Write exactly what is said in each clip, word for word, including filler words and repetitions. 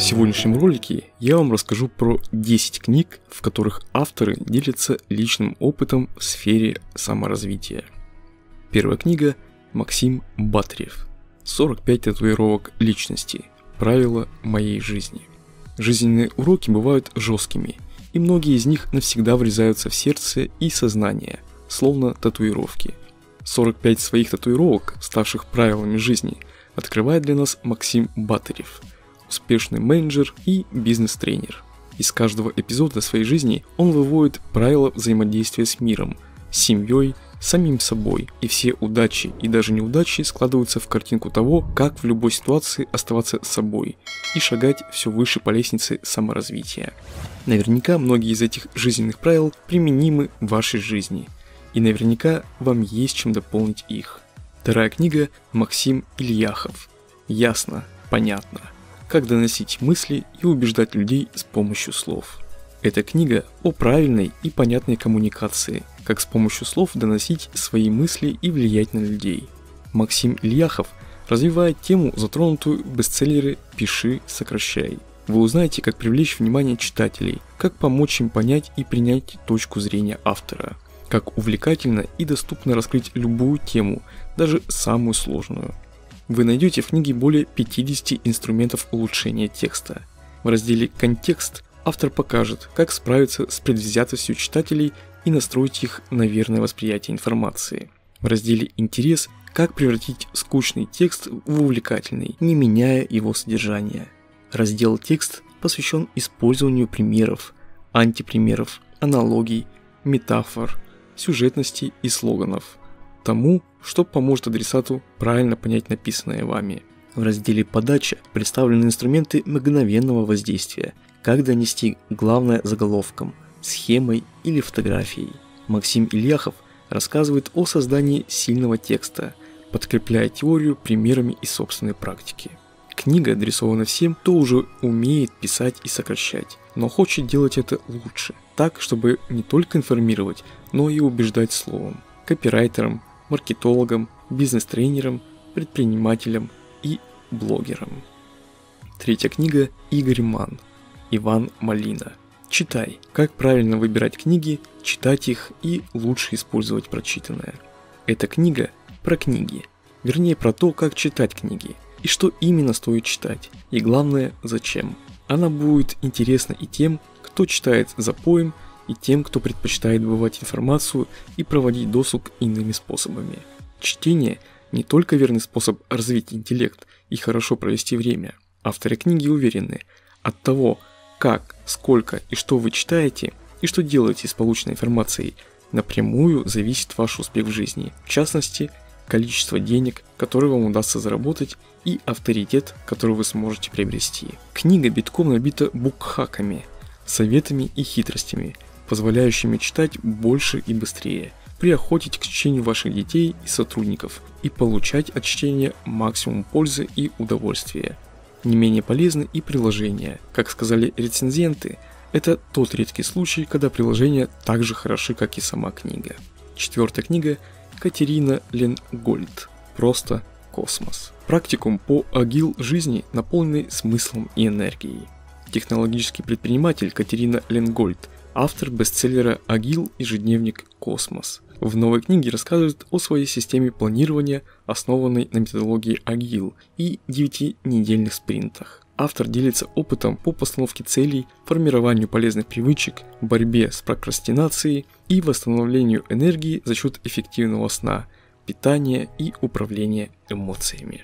сегодняшнем ролике я вам расскажу про десять книг, в которых авторы делятся личным опытом в сфере саморазвития. Первая книга – Максим Батырев. сорок пять татуировок личности. Правила моей жизни. Жизненные уроки бывают жесткими, и многие из них навсегда врезаются в сердце и сознание, словно татуировки. сорок пять своих татуировок, ставших правилами жизни, открывает для нас Максим Батырев, успешный менеджер и бизнес-тренер. Из каждого эпизода своей жизни он выводит правила взаимодействия с миром, с семьей, самим собой, и все удачи и даже неудачи складываются в картинку того, как в любой ситуации оставаться собой и шагать все выше по лестнице саморазвития. Наверняка многие из этих жизненных правил применимы в вашей жизни, и наверняка вам есть чем дополнить их. Вторая книга – Максим Ильяхов. Ясно, понятно. Как доносить мысли и убеждать людей с помощью слов. Эта книга о правильной и понятной коммуникации, как с помощью слов доносить свои мысли и влиять на людей. Максим Ильяхов развивает тему, затронутую в бестселлере «Пиши, сокращай». Вы узнаете, как привлечь внимание читателей, как помочь им понять и принять точку зрения автора, как увлекательно и доступно раскрыть любую тему, даже самую сложную. Вы найдете в книге более пятидесяти инструментов улучшения текста. В разделе «Контекст» автор покажет, как справиться с предвзятостью читателей и настроить их на верное восприятие информации. В разделе «Интерес» как превратить скучный текст в увлекательный, не меняя его содержание. Раздел «Текст» посвящен использованию примеров, антипримеров, аналогий, метафор, сюжетности и слоганов. Тому, что поможет адресату правильно понять написанное вами. В разделе «Подача» представлены инструменты мгновенного воздействия, как донести главное заголовком, схемой или фотографией. Максим Ильяхов рассказывает о создании сильного текста, подкрепляя теорию примерами из собственной практики. Книга адресована всем, кто уже умеет писать и сокращать, но хочет делать это лучше, так, чтобы не только информировать, но и убеждать словом. Копирайтерам, маркетологам, бизнес-тренерам, предпринимателям и блогерам. Третья книга – Игорь Манн. Иван Малина. Читай. Как правильно выбирать книги, читать их и лучше использовать прочитанное. Эта книга про книги. Вернее, про то, как читать книги. И что именно стоит читать. И главное, зачем. Она будет интересна и тем, кто читает запоем, и тем, кто предпочитает добывать информацию и проводить досуг иными способами. Чтение – не только верный способ развить интеллект и хорошо провести время. Авторы книги уверены, от того, как, сколько и что вы читаете, и что делаете с полученной информацией, напрямую зависит ваш успех в жизни, в частности, количество денег, которые вам удастся заработать, и авторитет, который вы сможете приобрести. Книга битком набита букхаками, советами и хитростями, позволяющими читать больше и быстрее, приохотить к чтению ваших детей и сотрудников и получать от чтения максимум пользы и удовольствия. Не менее полезны и приложения. Как сказали рецензенты, это тот редкий случай, когда приложения так же хороши, как и сама книга. Четвертая книга – Катерина Ленгольд. Просто космос. Практикум по агил жизни, наполненный смыслом и энергией. Технологический предприниматель Катерина Ленгольд, автор бестселлера «Агил. Ежедневник. Космос». В новой книге рассказывает о своей системе планирования, основанной на методологии Агил и девятинедельных спринтах. Автор делится опытом по постановке целей, формированию полезных привычек, борьбе с прокрастинацией и восстановлению энергии за счет эффективного сна, питания и управления эмоциями.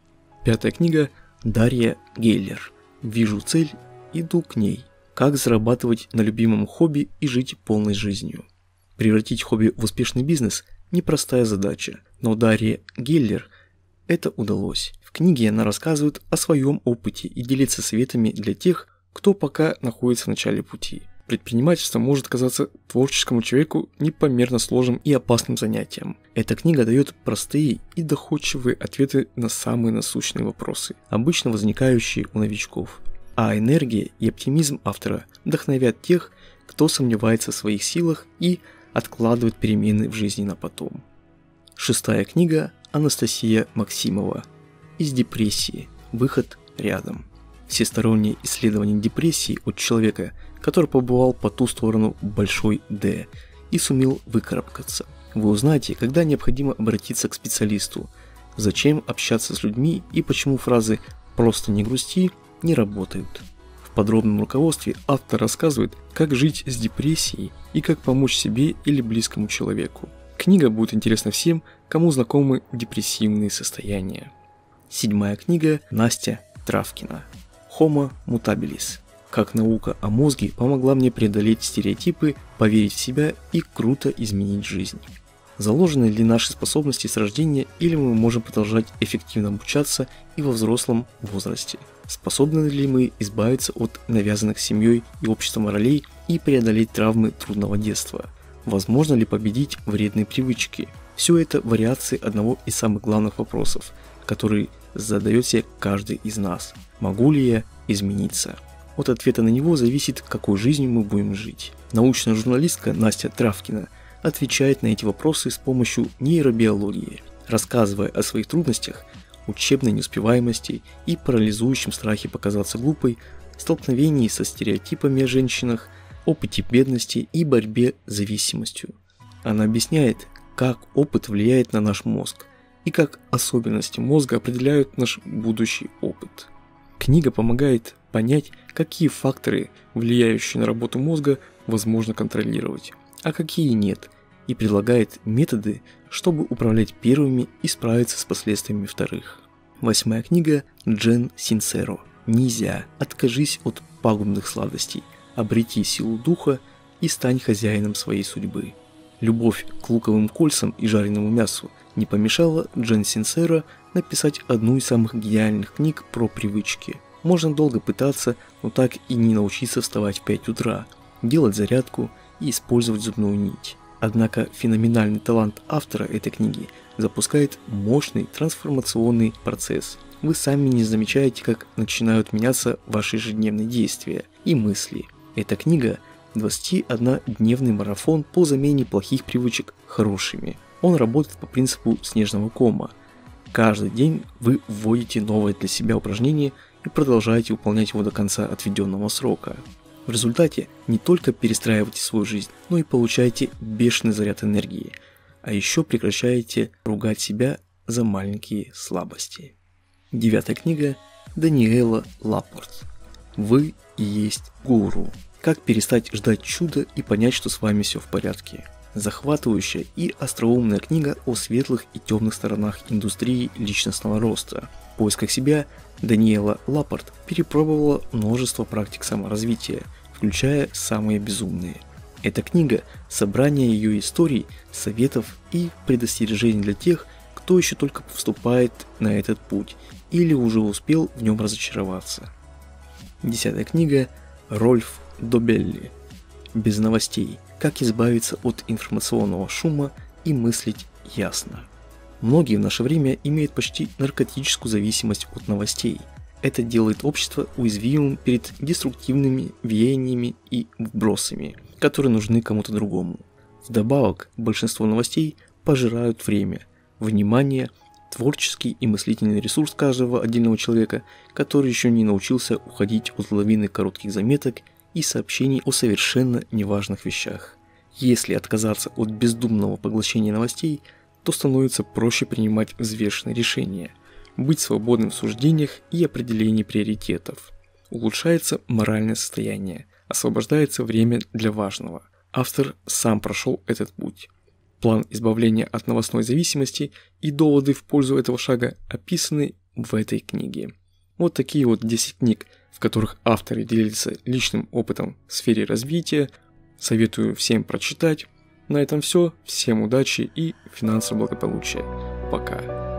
Пятая книга – Дарья Гейлер. «Вижу цель, иду к ней. Как зарабатывать на любимом хобби и жить полной жизнью». Превратить хобби в успешный бизнес – непростая задача, но Дарье Гейлер это удалось. В книге она рассказывает о своем опыте и делится советами для тех, кто пока находится в начале пути. Предпринимательство может казаться творческому человеку непомерно сложным и опасным занятием. Эта книга дает простые и доходчивые ответы на самые насущные вопросы, обычно возникающие у новичков. А энергия и оптимизм автора вдохновят тех, кто сомневается в своих силах и откладывает перемены в жизни на потом. Шестая книга – Анастасия Максимова. Из депрессии. Выход рядом. всестороннее исследование депрессии от человека, который побывал по ту сторону большой «Д» и сумел выкарабкаться. Вы узнаете, когда необходимо обратиться к специалисту, зачем общаться с людьми и почему фразы «просто не грусти» не работают. В подробном руководстве автор рассказывает, как жить с депрессией и как помочь себе или близкому человеку. Книга будет интересна всем, кому знакомы депрессивные состояния. Седьмая книга Настя Травкина. Homo mutabilis. Как наука о мозге помогла мне преодолеть стереотипы, поверить в себя и круто изменить жизнь. Заложены ли наши способности с рождения, или мы можем продолжать эффективно обучаться и во взрослом возрасте? Способны ли мы избавиться от навязанных семьей и обществом ролей и преодолеть травмы трудного детства? Возможно ли победить вредные привычки? Все это вариации одного из самых главных вопросов, который задает себе каждый из нас. Могу ли я измениться? От ответа на него зависит, какой жизнью мы будем жить. Научная журналистка Настя Травкина отвечает на эти вопросы с помощью нейробиологии, рассказывая о своих трудностях, учебной неуспеваемости и парализующем страхе показаться глупой, столкновении со стереотипами о женщинах, опыте бедности и борьбе с зависимостью. Она объясняет, как опыт влияет на наш мозг и как особенности мозга определяют наш будущий опыт. Книга помогает понять, какие факторы, влияющие на работу мозга, возможно контролировать, а какие нет, и предлагает методы, чтобы управлять первыми и справиться с последствиями вторых. Восьмая книга Джен Синсеро. Нельзя. Откажись от пагубных сладостей, обрети силу духа и стань хозяином своей судьбы. Любовь к луковым кольцам и жареному мясу не помешала Джен Синсеро написать одну из самых гениальных книг про привычки. Можно долго пытаться, но так и не научиться вставать в пять утра, делать зарядку и использовать зубную нить. Однако феноменальный талант автора этой книги запускает мощный трансформационный процесс. Вы сами не замечаете, как начинают меняться ваши ежедневные действия и мысли. Эта книга – двадцатиоднодневный марафон по замене плохих привычек хорошими. Он работает по принципу снежного кома. Каждый день вы вводите новое для себя упражнение и продолжаете выполнять его до конца отведенного срока. В результате не только перестраиваете свою жизнь, но и получаете бешеный заряд энергии, а еще прекращаете ругать себя за маленькие слабости. Девятая книга Даниэла Лапорт. Вы и есть гуру. Как перестать ждать чуда и понять, что с вами все в порядке. Захватывающая и остроумная книга о светлых и темных сторонах индустрии личностного роста. В поисках себя Даниэла Лапорт перепробовала множество практик саморазвития, включая самые безумные. Эта книга – собрание ее историй, советов и предостережений для тех, кто еще только вступает на этот путь или уже успел в нем разочароваться. Десятая книга Рольф Добелли. Без новостей. Как избавиться от информационного шума и мыслить ясно. Многие в наше время имеют почти наркотическую зависимость от новостей. Это делает общество уязвимым перед деструктивными веяниями и вбросами, которые нужны кому-то другому. Вдобавок, большинство новостей пожирают время, внимание, творческий и мыслительный ресурс каждого отдельного человека, который еще не научился уходить от лавины коротких заметок и сообщений о совершенно неважных вещах. Если отказаться от бездумного поглощения новостей, то становится проще принимать взвешенные решения, быть свободным в суждениях и определении приоритетов. Улучшается моральное состояние, освобождается время для важного. Автор сам прошел этот путь. План избавления от новостной зависимости и доводы в пользу этого шага описаны в этой книге. Вот такие вот десять книг, в которых авторы делятся личным опытом в сфере развития. Советую всем прочитать. На этом все. Всем удачи и финансового благополучия. Пока.